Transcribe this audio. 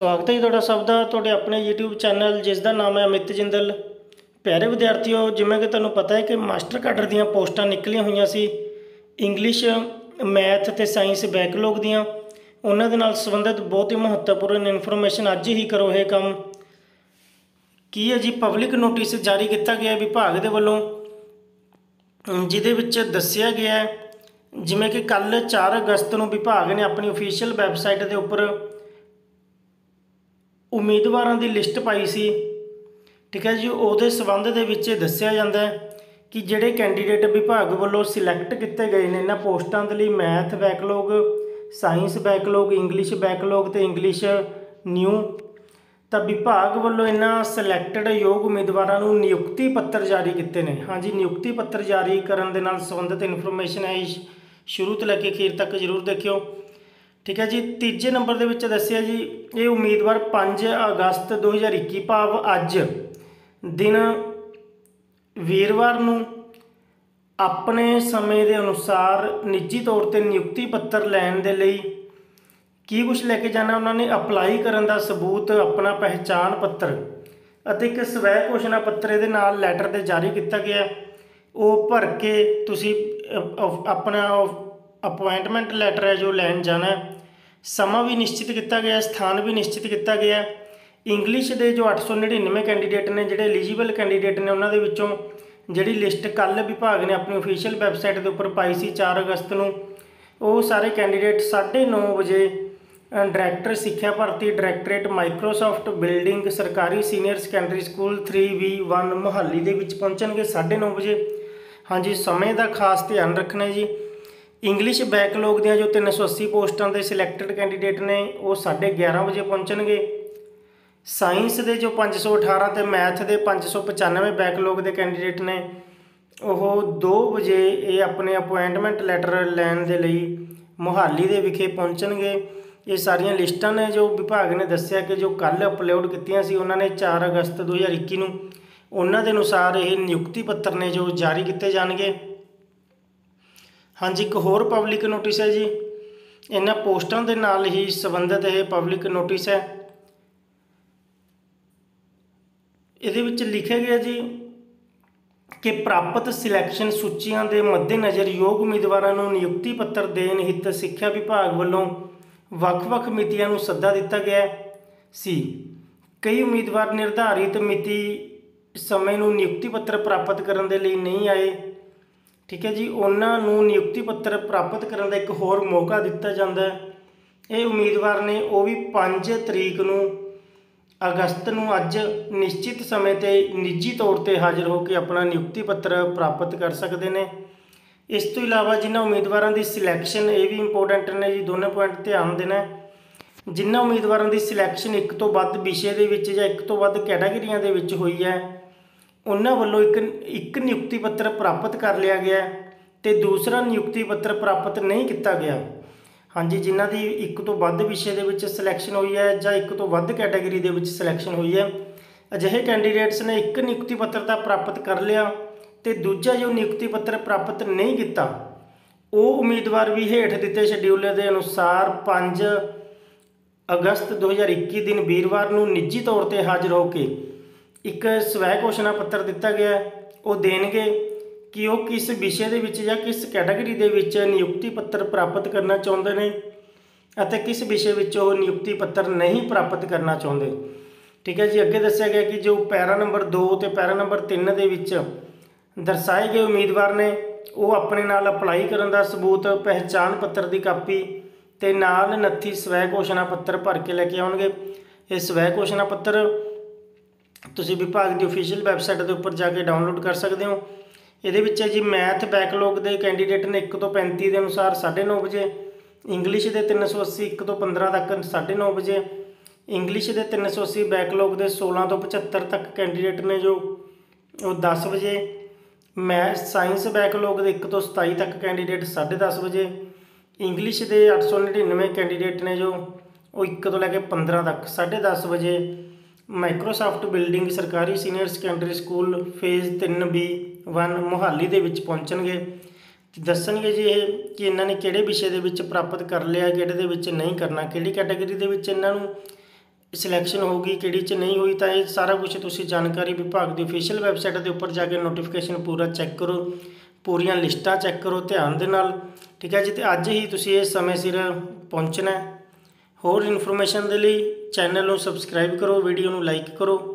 स्वागत है जी तुहाडा सब दा तुहाडे अपने यूट्यूब चैनल जिसका नाम है अमित जिंदल। प्यारे विद्यार्थियों, जिवें कि तुहानूं पता है कि मास्टर काडर दीयां पोस्टां निकलियां होईयां सी इंग्लिश मैथ ते साइंस बैकलॉग दीयां। उन्हां दे नाल संबंधित बहुत ही महत्वपूर्ण इन्फॉर्मेशन अज ही करो ये काम की है जी। पब्लिक नोटिस जारी किया गया विभाग के वलों जिहदे विच दस्सिया गया है जिवें कि कल 4 अगस्त नूं विभाग ने अपनी ऑफिशियल वैबसाइट के उपर उम्मीदवारों की लिस्ट पाई सी। ठीक है जी, उहदे संबंध दे विच दस्सिया जांदा है कि जिहड़े कैंडीडेट विभाग वालों सिलैक्ट किए गए हैं इन्हां पोस्टां दे लई math backlog, science backlog, English backlog ते इंग्लिश न्यू, तो विभाग वालों इन्हां सिलैक्टड योग उम्मीदवारों नूं नियुक्ति पत्र जारी किए हैं। हाँ जी, नियुक्ति पत्र जारी करन दे नाल संबंधित इन्फॉर्मेशन है, शुरू तो लैके अखीर तक जरूर देखियो। ठीक है जी, तीजे नंबर के विच दस्सिया जी ये उम्मीदवार 5 अगस्त 2021 भाव अज दिन वीरवार नूं अपने समय के अनुसार निजी तौर पर नियुक्ति पत्र लैन दे लई की कुछ लैके जाना, उन्होंने अपलाई करन दा सबूत अपना पहचान पत्र अते एक स्वै घोषणा पत्र दे नाल लैटर ते जारी किया गया। वो भर के तुसी अपना अपॉइंटमेंट लैटर है जो लैन जाना है। समा भी निश्चित किया गया, स्थान भी निश्चित किया गया। इंग्लिश के जो 899 कैंडीडेट ने जिहड़े एलीजिबल कैंडीडेट ने उन्होंने विचों जिहड़ी लिस्ट कल विभाग ने अपनी ऑफिशियल वैबसाइट के उपर पाई सी 4 अगस्त नूं, वो सारे कैंडीडेट 9:30 बजे डायरैक्टर सिक्ख्या भर्ती डायरैक्टरेट माइक्रोसॉफ्ट बिल्डिंग सरकारी senior secondary school 3V1 Mohali दे विच पहुंचणगे 9:30 बजे। हाँ जी, समय का खास ध्यान रखना है जी। इंग्लिश बैकलॉग दियां जो 380 पोस्टां दे सिलैक्टड कैंडीडेट ने वो 11:30 बजे पहुंचणगे। साइंस के जो 518 तो मैथ के 595 बैकलॉग के कैंडीडेट ने वो 2 बजे ये अपने अपॉइंटमेंट लैटर लैन दे लई मोहाली दे विखे पहुंचणगे। ये सारियां लिस्टां ने जो विभाग ने दस्सिया कि जो कल अपलोड कीतियां सी उन्होंने 4 अगस्त 2021 नूं उन्हां दे अनुसार ये नियुक्ति पत्र ने जो जारी किए जाएंगे। हाँ जी, एक होर पब्लिक नोटिस है जी, इन्हां पोस्टां दे नाल ही संबंधित यह पब्लिक नोटिस है। ये लिखा गया जी कि प्राप्त सिलैक्शन सूचियां के मद्देनज़र योग उम्मीदवारों को नियुक्ति पत्र देन हित सिक्ख्या विभाग वालों ਵੱਖ-ਵੱਖ मितियां नूं सद्दा दिता गया सी। कई उम्मीदवार निर्धारित मिति समय नूं नियुक्ति पत्र प्राप्त करने के लिए नहीं आए। ठीक है जी, उन्होंने नियुक्ति पत्र प्राप्त करने का एक होर मौका दिता जाता है। ये उम्मीदवार ने वो भी 5 तरीक नूं अगस्त नूं अज निश्चित समय ते निजी तौर पर हाजिर होकर अपना नियुक्ति पत्र प्राप्त कर सकते हैं। इस तो इलावा जिन्होंने उम्मीदवारों की सिलैक्शन ये भी इंपोर्टेंट ने जी, दोनों पॉइंट ध्यान देना है। जिन्होंने उम्मीदवारों की सिलैक्शन एक तो वध विषय के विच या एक तो वध कैटागरियां दे विच हुई है उन्होंने वालों एक नियुक्ति पत्र प्राप्त कर लिया गया तो दूसरा नियुक्ति पत्र प्राप्त नहीं किया गया। हाँ जी, जिन्हों की एक तो वध विषय के विच सिलैक्शन हुई है या एक तो वध कैटागरी के विच सिलैक्शन हुई है, अजिहे कैंडीडेट्स ने एक नियुक्ति पत्र तो प्राप्त कर लिया तो दूजा जो नियुक्ति पत्र प्राप्त नहीं किया वो उम्मीदवार भी हेठ दिते शेड्यूल के अनुसार 5 अगस्त 2021 दिन वीरवार नूं निजी तौर पर हाजिर होकर एक स्वै घोषणा पत्र दिता गया वो देणगे कि वो किस विषय के विच या किस कैटागरी के विच नियुक्ति पत्र प्राप्त करना चाहते हैं अते किस विषय विच वो नियुक्ति पत्र नहीं प्राप्त करना चाहते। ठीक है जी, अगे दस्सिया गया कि जो पैरा नंबर 2 तो पैरा नंबर 3 के विच दर्शाए गए उम्मीदवार ने वो अपने नाल अपलाई करन दा सबूत पहचान पत्र की कापी ते नाल नत्थी स्वै घोषणा पत्र भर के लैके आउणगे। ये स्वै घोषणा पत्र तुसीं विभाग की ऑफिशियल वैबसाइट के उपर जाके डाउनलोड कर सकते हो। ये जी मैथ बैकलॉग के कैंडीडेट ने 1 तो 35 के अनुसार 9:30 बजे, इंग्लिश के 380 1 तो 15 तक 9:30 बजे, इंग्लिश के 380 बैकलॉग के 16 तो 75 तक कैंडीडेट ने जो 10 बजे, मैथ साइंस बैकलॉग के 1 तो 27 तक कैंडीडेट 10:30 बजे, इंग्लिश के 899 कैंडीडेट ने जो वो 1 तो लैके 15 तक 10:30 बजे, माइक्रोसॉफ्ट बिल्डिंग सरकारी senior secondary school phase 3B1 Mohali दे विच पहुंचणगे। दसणगे जी ये कि इन्होंने किहड़े विषय के विच प्राप्त कर लिया, किहड़े दे विच नहीं करना, किहड़ी कैटेगरी दे विच इन्हां नूं सिलैक्शन होगी किहड़ी च नहीं हुई, तो ये सारा कुछ तुसी जानकारी विभाग की ऑफिशियल वैबसाइट के उपर जाके नोटिफिकेशन पूरा चैक करो, पूरियां लिस्टां चैक करो ध्यान दे नाल। ठीक है जी, तो अज ही तुसी इस समय सिर पहुँचना है। होर इन्फॉर्मेशन के लिए चैनल को सबसक्राइब करो, वीडियो को लाइक करो।